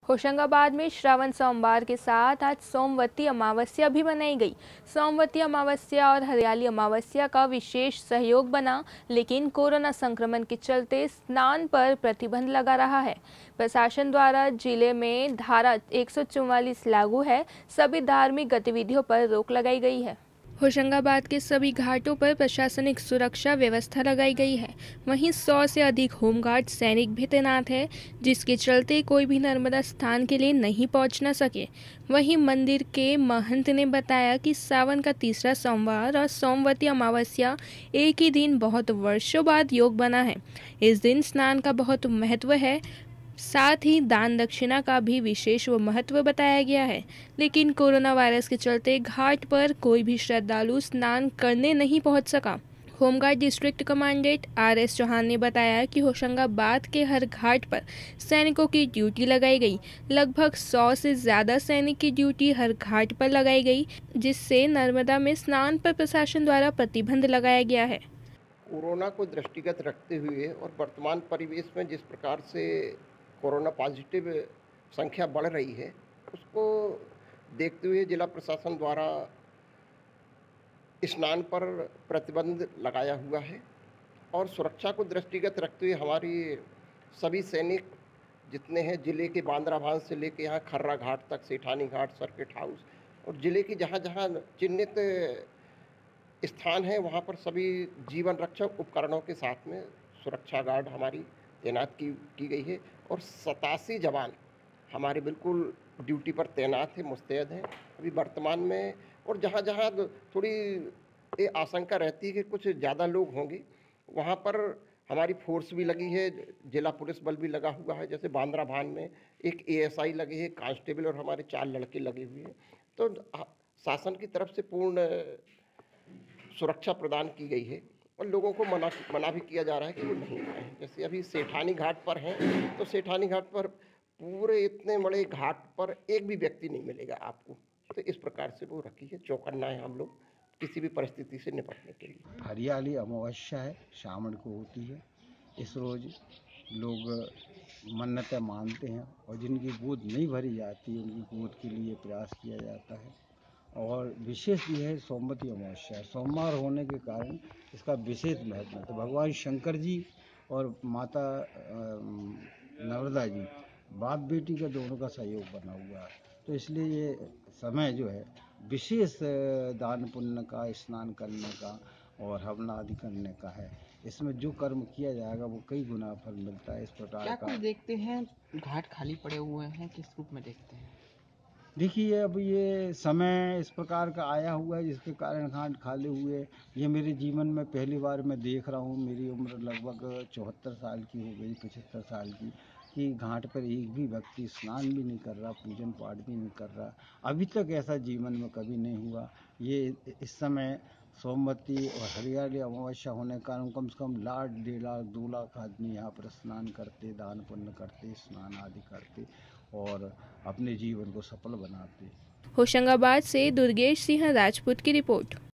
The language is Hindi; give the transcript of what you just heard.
होशंगाबाद में श्रावण सोमवार के साथ आज सोमवती अमावस्या भी मनाई गई। सोमवती अमावस्या और हरियाली अमावस्या का विशेष सहयोग बना, लेकिन कोरोना संक्रमण के चलते स्नान पर प्रतिबंध लगा रहा है। प्रशासन द्वारा जिले में धारा 144 लागू है। सभी धार्मिक गतिविधियों पर रोक लगाई गई है। होशंगाबाद के सभी घाटों पर प्रशासनिक सुरक्षा व्यवस्था लगाई गई है। वहीं 100 से अधिक होमगार्ड सैनिक भी तैनात है, जिसके चलते कोई भी नर्मदा स्थान के लिए नहीं पहुंच न सके। वहीं मंदिर के महंत ने बताया कि सावन का तीसरा सोमवार और सोमवती अमावस्या एक ही दिन बहुत वर्षों बाद योग बना है। इस दिन स्नान का बहुत महत्व है। साथ ही दान दक्षिणा का भी विशेष व महत्व बताया गया है, लेकिन कोरोना वायरस के चलते घाट पर कोई भी श्रद्धालु स्नान करने नहीं पहुंच सका। Home guard district commandant RS Chauhan ने बताया कि होशंगाबाद के हर घाट पर सैनिकों की ड्यूटी लगाई गई। लगभग 100 से ज्यादा सैनिक की ड्यूटी हर घाट पर लगाई गई, जिससे नर्मदा में स्नान पर प्रशासन द्वारा प्रतिबंध लगाया गया है। कोरोना को दृष्टिगत रखते हुए और वर्तमान परिवेश में जिस प्रकार से कोरोना पॉजिटिव संख्या बढ़ रही है, उसको देखते हुए जिला प्रशासन द्वारा स्नान पर प्रतिबंध लगाया हुआ है और सुरक्षा को दृष्टिगत रखते हुए हमारी सभी सैनिक जितने हैं जिले के बांद्राभान से लेके यहाँ खर्रा घाट तक, सेठानी घाट, सर्किट हाउस और जिले की जहाँ जहाँ चिन्हित स्थान है वहाँ पर सभी जीवन रक्षक उपकरणों के साथ में सुरक्षा गार्ड हमारी तैनात की गई है और 87 जवान हमारे बिल्कुल ड्यूटी पर तैनात है, मुस्तैद हैं अभी वर्तमान में। और जहाँ जहाँ थोड़ी ये आशंका रहती है कि कुछ ज़्यादा लोग होंगे, वहाँ पर हमारी फोर्स भी लगी है, जिला पुलिस बल भी लगा हुआ है। जैसे बांद्रा भान में एक ASI लगे है, कांस्टेबल और हमारे 4 लड़के लगे हुए हैं। तो शासन की तरफ से पूर्ण सुरक्षा प्रदान की गई है और लोगों को मना भी किया जा रहा है कि वो नहीं आए। जैसे अभी सेठानी घाट पर हैं, तो सेठानी घाट पर पूरे इतने बड़े घाट पर एक भी व्यक्ति नहीं मिलेगा आपको। तो इस प्रकार से वो रखी है, चौकन्ना है हम लोग किसी भी परिस्थिति से निपटने के लिए। हरियाली अमावस्या है, सावन को होती है। इस रोज लोग मन्नतें मानते हैं और जिनकी गोद नहीं भरी जाती उनकी गोद के लिए प्रयास किया जाता है। और विशेष ये है सोमवती अमावस्या, सोमवार होने के कारण इसका विशेष महत्व है। तो भगवान शंकर जी और माता नर्मदा जी, बाप बेटी का दोनों का सहयोग बना हुआ है। तो इसलिए ये समय जो है विशेष दान पुण्य का, स्नान करने का और हवन आदि करने का है। इसमें जो कर्म किया जाएगा वो कई गुना फल मिलता है। इस प्रकार क्या का कुछ देखते हैं, घाट खाली पड़े हुए हैं, किस रूप में देखते हैं? देखिए, अब ये समय इस प्रकार का आया हुआ है जिसके कारण घाट खाली हुए। ये मेरे जीवन में पहली बार मैं देख रहा हूँ। मेरी उम्र लगभग 74 साल की हो गई, 75 साल की, कि घाट पर एक भी व्यक्ति स्नान भी नहीं कर रहा, पूजन पाठ भी नहीं कर रहा। अभी तक ऐसा जीवन में कभी नहीं हुआ। ये इस समय सोमवती और हरियाली अमावस्या होने के कारण कम से कम 1,00,000, 1,50,000, 2 लाख आदमी यहाँ पर स्नान करते, दान पुण्य करते, स्नान आदि करते और अपने जीवन को सफल बनाते। होशंगाबाद से दुर्गेश सिंह राजपूत की रिपोर्ट।